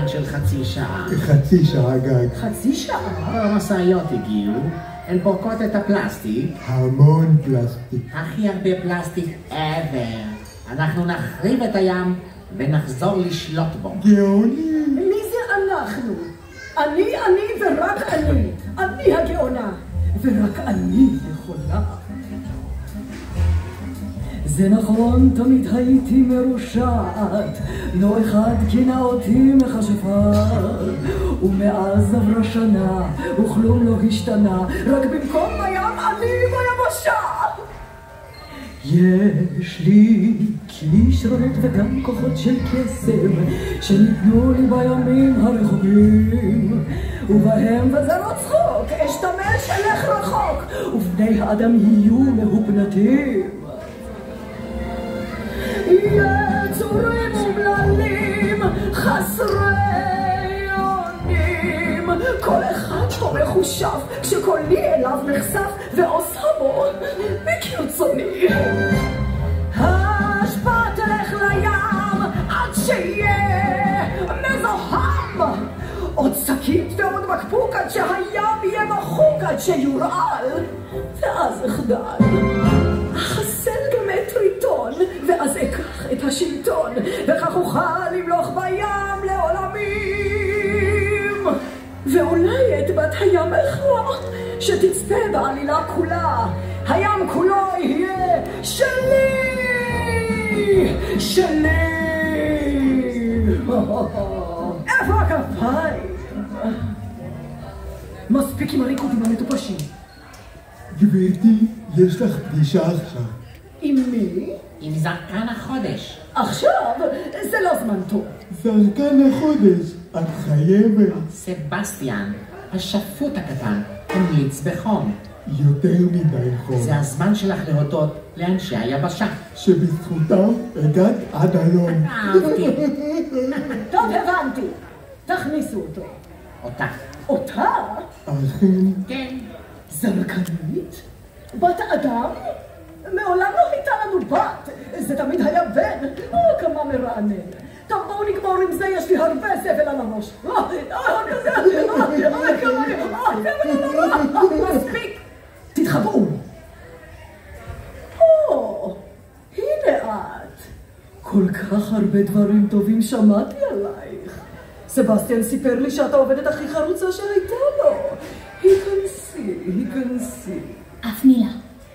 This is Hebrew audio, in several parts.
זמן של חצי שעה. חצי שעה גג. חצי שעה? המשאיות הגיעו, הן פורקות את הפלסטיק. המון פלסטיק. הכי הרבה פלסטיק ever. אנחנו נחריב את הים ונחזור לשלוט בו. גאוני. מי זה אנחנו? אני ורק אני. אני הגאונה. ורק אני יכולה. זה נכון, תמיד הייתי מרושעת, לא אחד כינה אותי מכשפה, ומאז עברה שנה, וכלום לא השתנה, רק במקום בים אני ביבשה. יש לי כישרונות וגם כוחות של קסם, שניתנו לי בימים הרחוקים, ובהם, וזה לא צחוק, אשתמש אלך רחוק, ובני האדם יהיו מהופנטים. יצורים אומללים, חסרי אונים, כל אחד פה מחושב, כשקולי אליו נחשף, ועושה בו מכרצוני. ההשפעה תלך לים, עד שיהיה מזוהם, עוד שקית ועוד מקפוק, עד שהים יהיה מחוק, עד שיורעל, ואז אחדל. אחסל גם את טריטון, ואז אקח את השלטון, וכך אוכל למלוך בים לעולמים. ואולי את בת הים אכלה, שתצפה בעלילה כולה, הים כולו יהיה שלי, שלי. איפה הכפיים? מספיק עם הריקודים המטופשים. גברתי, יש לך פגישה עכשיו. עם מי? עם זרקן החודש. עכשיו? זה לא זמן טוב. זרקן החודש, את חייבת. סבסטיאן, השפוט הקטן, המליץ בחום. יותר מדי חום. זה הזמן שלך להודות לאנשי היבשה. שבזכותם הגעת עד היום. אהבתי. טוב, הבנתי. תכניסו אותו. אותה. אותה? אכן. כן. זרקנית? בת אדם? מעולם לא הייתה לנו בת. זה תמיד היה בן. כמה מרענן. טוב, בואו נגמור עם זה, יש לי הרבה זבל על הראש. מספיק. תתחבאו. הנה את. כל כך הרבה דברים טובים שמעתי עלייך. סבסטיאן סיפר לי שאתה עובדת הכי חרוצה שהייתה לו. היכנסי. אף מילה.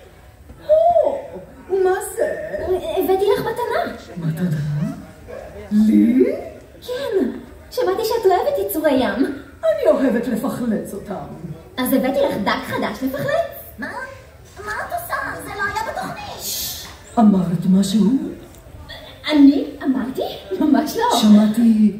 ומה זה? הבאתי לך מתנה. מתנה? לי? כן, שמעתי שאת אוהבת יצורי ים. אני אוהבת לפחלץ אותם. אז הבאתי לך דג חדש לפחלץ. מה את עושה? זה לא היה בתוכנית. אמרת משהו? אני? אמרתי? ממש לא. שמעתי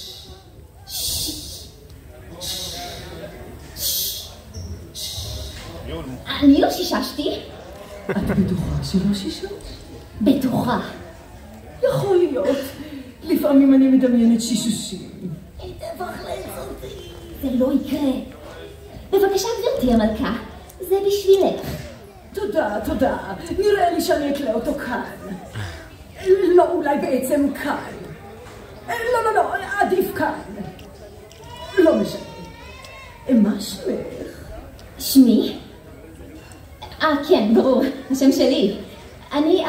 אני לא שיששתי. את בטוחה שלא שיששת? בטוחה. יכול להיות. לפעמים אני מדמיינת שישושים. היא תפחלץ אותי. זה לא יקרה. בבקשה גברתי המלכה, זה בשבילך. תודה. נראה לי שאני אקלה אותו כאן. לא, אולי בעצם כאן. לא, עדיף כאן. לא משנה. מה שמך? שמי? כן, ברור, השם שלי. אני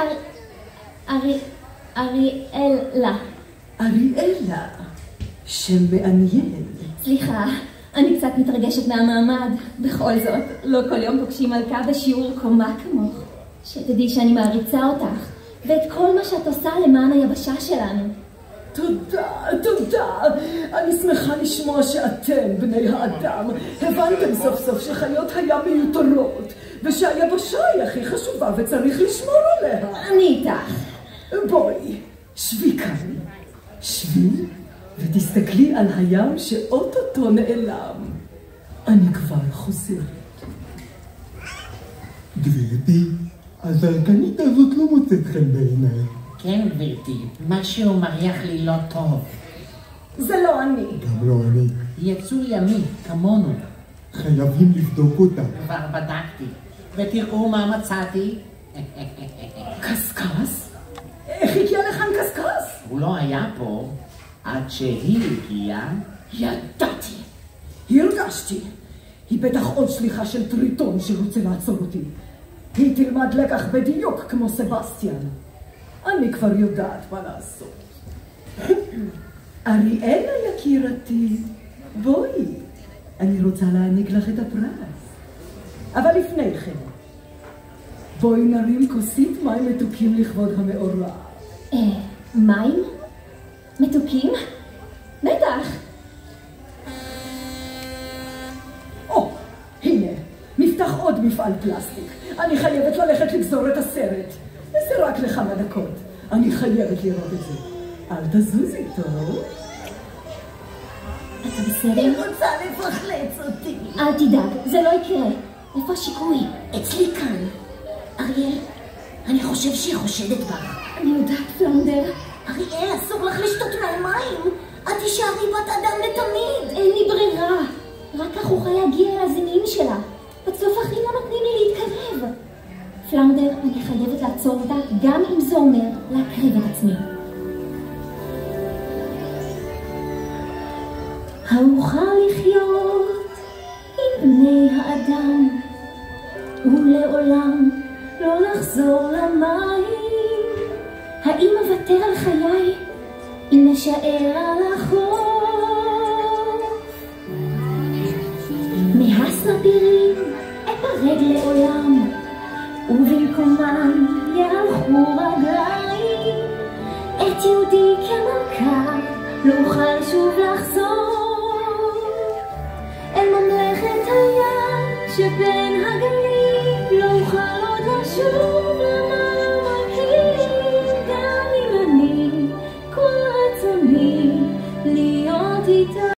אריאלה. אריאלה. שם מעניין. סליחה, אני קצת מתרגשת מהמעמד. בכל זאת, לא כל יום פוגשים מלכה בשיעור קומה כמוך. שתדעי שאני מעריצה אותך, ואת כל מה שאת עושה למען היבשה שלנו. תודה. אני שמחה לשמוע שאתם, בני האדם, הבנתם סוף סוף שחיות הים מיותרות, ושהיבשה היא הכי חשובה וצריך לשמור עליה. אני איתך. בואי, שבי כאן. שבי ותסתכלי על הים שאוטוטו נעלם. אני כבר חוזרת. גברתי, הזרקנית הזאת לא מוצאת חן בעיניי. כן, גברתי, משהו מריח לי לא טוב. זה לא אני. גם לא אני. יצור ימי, כמונו. חייבים לבדוק אותה. כבר בדקתי. ותראו מה מצאתי. קסקס? איך הגיע לכאן קסקס? הוא לא היה פה. עד שהיא הגיעה. ידעתי, הרגשתי. היא בטח עוד שליחה של טריטון שרוצה לעצור אותי. היא תלמד לקח בדיוק כמו סבסטיאן. אני כבר יודעת מה לעשות. אריאלה יקירתי, בואי, אני רוצה להעניק לך את הפרס. אבל לפני כן, בואי נרים כוסית מים מתוקים לכבוד המאורע. מים? מתוקים? בטח. הנה, נפתח עוד מפעל פלסטיק. אני חייבת ללכת לגזור את הסרט. זה רק לכמה דקות. אני חייבת לראות את זה. אל תזוזי, טוב? אתה בסדר? היא רוצה לפחלץ אותי. אל תדאג, זה לא יקרה. איפה השיקוי? אצלי כאן. אריאל, אני חושב שהיא חושדת בך. אני יודעת, פלונדר. אריאל, אסור לך לשתות מהמים. את תישארי בת אדם לתמיד. אין לי ברירה. רק כך אוכל להגיע אל הזימים שלה. בסוף אחים לא נותנים לי להתקרב. פלונדר, אני חייבת לעצור אותה, גם אם זה אומר להקריב את עצמי. האוכל לחיות עם בני האדם, ולעולם לא לחזור למים. האם אוותר על חיי אם נשאר על החוף? מהסנפירים אפרד לעולם, ובמקומם יהלכו רגליים. את יהודי כמלכה לא אוכל שוב לחזור אל ממלכת הים שבין הגלים. לא אוכל עוד לשוב למרקים, גם אם אני כל רצוני להיות איתה.